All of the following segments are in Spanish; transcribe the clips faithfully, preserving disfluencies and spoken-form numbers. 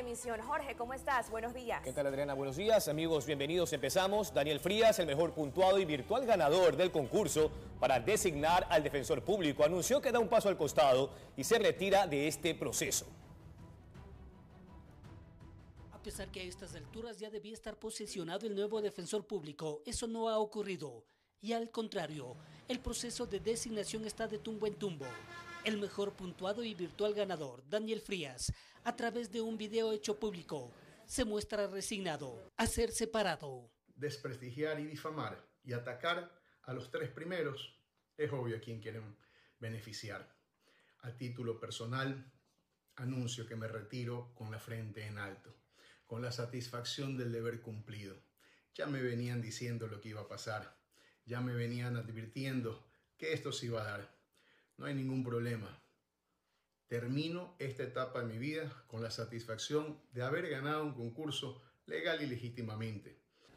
emisión. Jorge, ¿cómo estás? Buenos días. ¿Qué tal, Adriana? Buenos días, amigos, bienvenidos. Empezamos. Daniel Frías, el mejor puntuado y virtual ganador del concurso para designar al defensor público, anunció que da un paso al costado y se retira de este proceso. A pesar que a estas alturas ya debía estar posesionado el nuevo defensor público, eso no ha ocurrido. Y al contrario, el proceso de designación está de tumbo en tumbo. El mejor puntuado y virtual ganador, Daniel Frías, a través de un video hecho público, se muestra resignado a ser separado. Desprestigiar y difamar y atacar a los tres primeros es obvio a quién quieren beneficiar. A título personal, anuncio que me retiro con la frente en alto, con la satisfacción del deber cumplido. Ya me venían diciendo lo que iba a pasar, ya me venían advirtiendo que esto se iba a dar. No hay ningún problema. Termino esta etapa de mi vida con la satisfacción de haber ganado un concurso legal y legítimamente.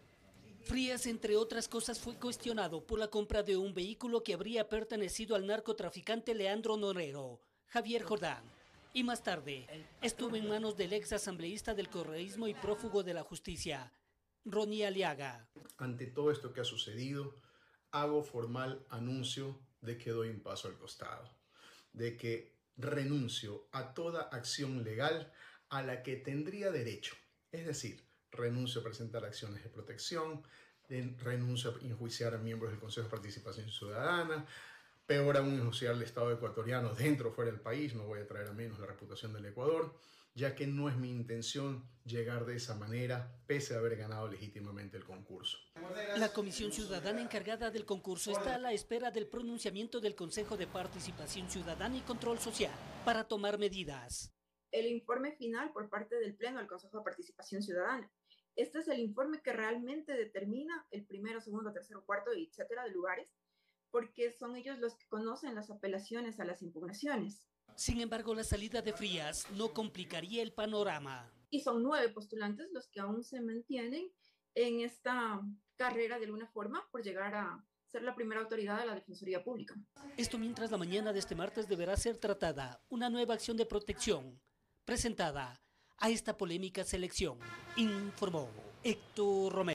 Frías, entre otras cosas, fue cuestionado por la compra de un vehículo que habría pertenecido al narcotraficante Leandro Norero, Javier Jordán. Y más tarde, estuvo en manos del ex asambleísta del correísmo y prófugo de la justicia, Ronnie Aliaga. Ante todo esto que ha sucedido, hago formal anuncio de que doy un paso al costado, de que renuncio a toda acción legal a la que tendría derecho. Es decir, renuncio a presentar acciones de protección, de, renuncio a enjuiciar a miembros del Consejo de Participación Ciudadana, peor aún enjuiciar al Estado ecuatoriano dentro o fuera del país. No voy a traer a menos la reputación del Ecuador, ya que no es mi intención llegar de esa manera, pese a haber ganado legítimamente el concurso. La Comisión Ciudadana encargada del concurso está a la espera del pronunciamiento del Consejo de Participación Ciudadana y Control Social para tomar medidas. El informe final por parte del Pleno del Consejo de Participación Ciudadana. Este es el informe que realmente determina el primero, segundo, tercero, cuarto, etcétera, de lugares, porque son ellos los que conocen las apelaciones a las impugnaciones. Sin embargo, la salida de Frías no complicaría el panorama. Y son nueve postulantes los que aún se mantienen en esta carrera de alguna forma por llegar a ser la primera autoridad de la Defensoría Pública. Esto mientras la mañana de este martes deberá ser tratada una nueva acción de protección presentada a esta polémica selección, informó Héctor Romero.